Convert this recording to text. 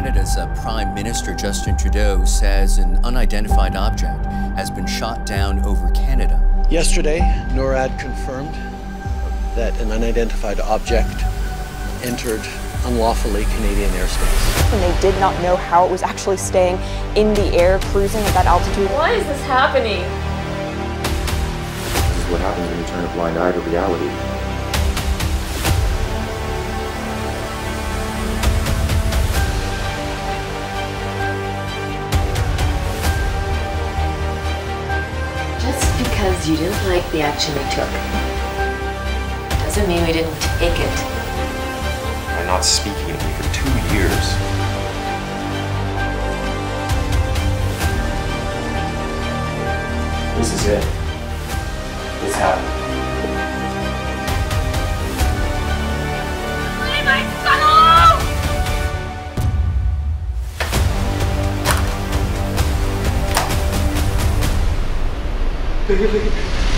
Canada's Prime Minister Justin Trudeau says an unidentified object has been shot down over Canada. Yesterday, NORAD confirmed that an unidentified object entered unlawfully Canadian airspace. And they did not know how it was actually staying in the air, cruising at that altitude. Why is this happening? This is what happens when you turn a blind eye to reality. Just because you didn't like the action we took doesn't mean we didn't take it. By not speaking to me for 2 years. This is it. It's happened. Leave my son alone! Baby.